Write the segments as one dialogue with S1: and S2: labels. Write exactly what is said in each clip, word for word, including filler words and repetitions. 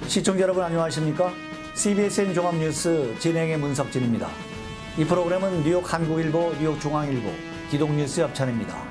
S1: 시청자 여러분 안녕하십니까? 씨비에스엔 종합뉴스 진행의 문석진입니다. 이 프로그램은 뉴욕 한국일보, 뉴욕 중앙일보, 기동뉴스 협찬입니다.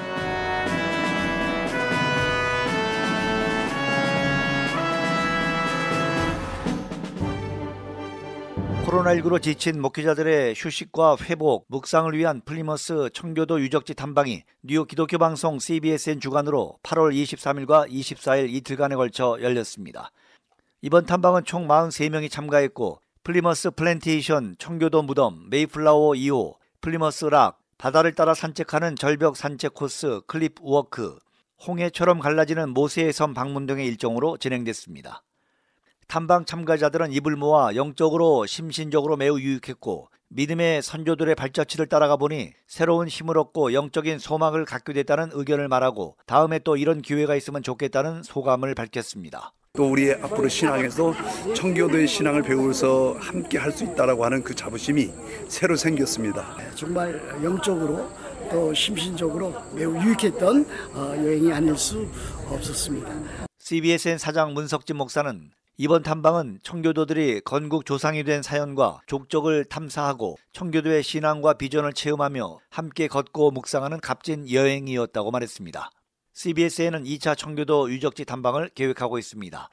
S1: 코로나십구로 지친 목회자들의 휴식과 회복, 묵상을 위한 플리머스 청교도 유적지 탐방이 뉴욕 기독교 방송 씨비에스엔 주관으로 팔월 이십삼일과 이십사일 이틀간에 걸쳐 열렸습니다. 이번 탐방은 총 사십삼 명이 참가했고 플리머스 플랜테이션 청교도 무덤, 메이플라워 이호, 플리머스 락, 바다를 따라 산책하는 절벽 산책 코스 클립 워크, 홍해처럼 갈라지는 모세의 섬 방문 등의 일정으로 진행됐습니다. 탐방 참가자들은 입을 모아 영적으로 심신적으로 매우 유익했고 믿음의 선조들의 발자취를 따라가 보니 새로운 힘을 얻고 영적인 소망을 갖게 됐다는 의견을 말하고 다음에 또 이런 기회가 있으면 좋겠다는 소감을 밝혔습니다.
S2: 또 우리의 앞으로 신앙에서 청교도의 신앙을 배우면서 함께 할 수 있다라고 하는 그 자부심이 새로 생겼습니다.
S3: 정말 영적으로 또 심신적으로 매우 유익했던 여행이 아닐 수 없었습니다.
S1: 씨비에스엔 사장 문석진 목사는 이번 탐방은 청교도들이 건국 조상이 된 사연과 족적을 탐사하고 청교도의 신앙과 비전을 체험하며 함께 걷고 묵상하는 값진 여행이었다고 말했습니다. 씨비에스엔은 이 차 청교도 유적지 탐방을 계획하고 있습니다.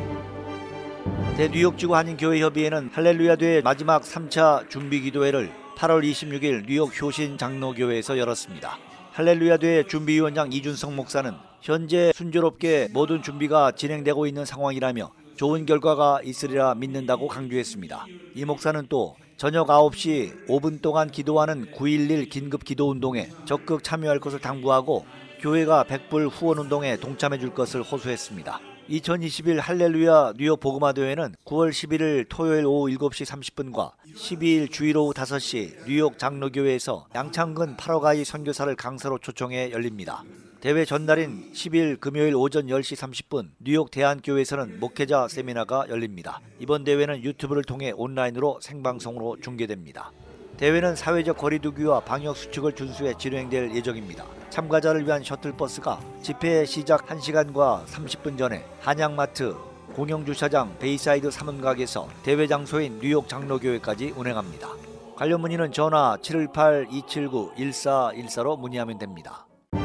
S1: 대뉴욕지구 한인교회협의회는 할렐루야교회 마지막 삼 차 준비기도회를 팔월 이십육일 뉴욕 효신 장로교회에서 열었습니다. 할렐루야교회 준비위원장 이준성 목사는 현재 순조롭게 모든 준비가 진행되고 있는 상황이라며 좋은 결과가 있으리라 믿는다고 강조했습니다. 이 목사는 또 저녁 아홉 시 오 분 동안 기도하는 구일일 긴급 기도운동에 적극 참여할 것을 당부하고 교회가 백 불 후원운동에 동참해 줄 것을 호소했습니다. 이천이십일 할렐루야 뉴욕 복음화대회는 구월 십일일 토요일 오후 일곱 시 삼십 분과 십이일 주일 오후 다섯 시 뉴욕 장로교회에서 양창근 파러가이 선교사를 강사로 초청해 열립니다. 대회 전날인 십일 금요일 오전 열 시 삼십 분 뉴욕 대한교회에서는 목회자 세미나가 열립니다. 이번 대회는 유튜브를 통해 온라인으로 생방송으로 중계됩니다. 대회는 사회적 거리두기와 방역수칙을 준수해 진행될 예정입니다. 참가자를 위한 셔틀버스가 집회 시작 한 시간과 삼십 분 전에 한양마트, 공영주차장 베이사이드 삼원각에서 대회 장소인 뉴욕 장로교회까지 운행합니다. 관련 문의는 전화 칠일팔 이칠구 일사일사로 문의하면 됩니다.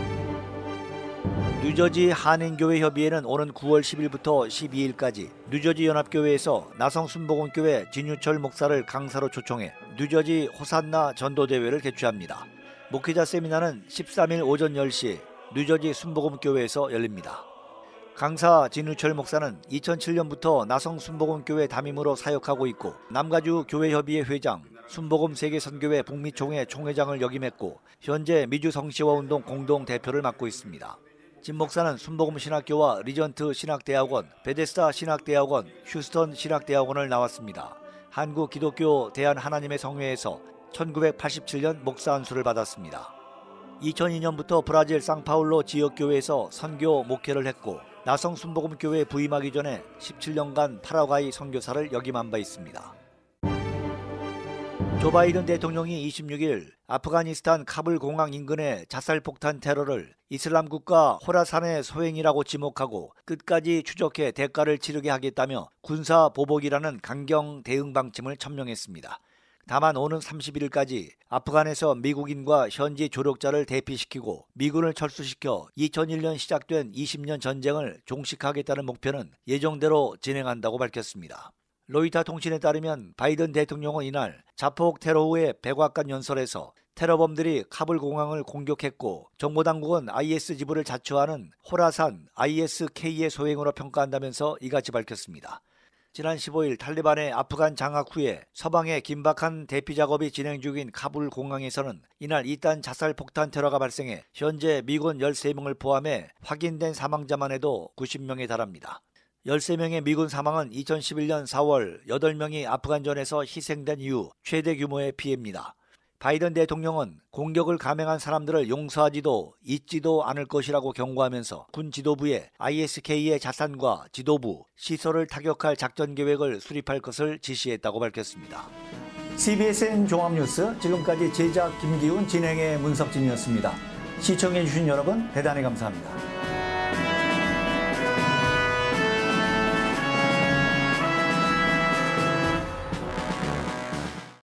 S1: 뉴저지 한인교회협의회는 오는 구월 십일부터 십이일까지 뉴저지 연합교회에서 나성순복음교회 진유철 목사를 강사로 초청해 뉴저지 호산나 전도대회를 개최합니다. 목회자 세미나는 십삼일 오전 열 시 뉴저지 순복음교회에서 열립니다. 강사 진유철 목사는 이천칠년부터 나성순복음교회 담임으로 사역하고 있고 남가주 교회협의회 회장, 순복음세계선교회 북미총회 총회장을 역임했고 현재 미주성시화운동 공동대표를 맡고 있습니다. 진 목사는 순복음 신학교와 리전트 신학대학원, 베데스다 신학대학원, 휴스턴 신학대학원을 나왔습니다. 한국 기독교 대한하나님의 성회에서 천구백팔십칠년 목사 안수를 받았습니다. 이천이년부터 브라질 상파울로 지역교회에서 선교 목회를 했고 나성 순복음교회에 부임하기 전에 십칠년간 파라과이 선교사를 역임한 바 있습니다. 조 바이든 대통령이 이십육일 아프가니스탄 카불 공항 인근의 자살폭탄 테러를 이슬람 국가 호라산의 소행이라고 지목하고 끝까지 추적해 대가를 치르게 하겠다며 군사 보복이라는 강경 대응 방침을 천명했습니다. 다만 오는 삼십일일까지 아프간에서 미국인과 현지 조력자를 대피시키고 미군을 철수시켜 이천일년 시작된 이십년 전쟁을 종식하겠다는 목표는 예정대로 진행한다고 밝혔습니다. 로이터 통신에 따르면 바이든 대통령은 이날 자폭 테러 후의 백악관 연설에서 테러범들이 카불 공항을 공격했고 정보당국은 아이에스 지부를 자처하는 호라산 아이에스케이의 소행으로 평가한다면서 이같이 밝혔습니다. 지난 십오일 탈리반의 아프간 장악 후에 서방의 긴박한 대피 작업이 진행 중인 카불 공항에서는 이날 이딴 자살 폭탄 테러가 발생해 현재 미군 열세 명을 포함해 확인된 사망자만 해도 구십 명에 달합니다. 열세 명의 미군 사망은 이천십일년 사월 여덟 명이 아프간전에서 희생된 이후 최대 규모의 피해입니다. 바이든 대통령은 공격을 감행한 사람들을 용서하지도 잊지도 않을 것이라고 경고하면서 군 지도부에 아이에스케이의 자산과 지도부, 시설을 타격할 작전 계획을 수립할 것을 지시했다고 밝혔습니다. 씨비에스엔 종합뉴스 지금까지 제작 김기훈, 진행의 문석진이었습니다. 시청해주신 여러분 대단히 감사합니다.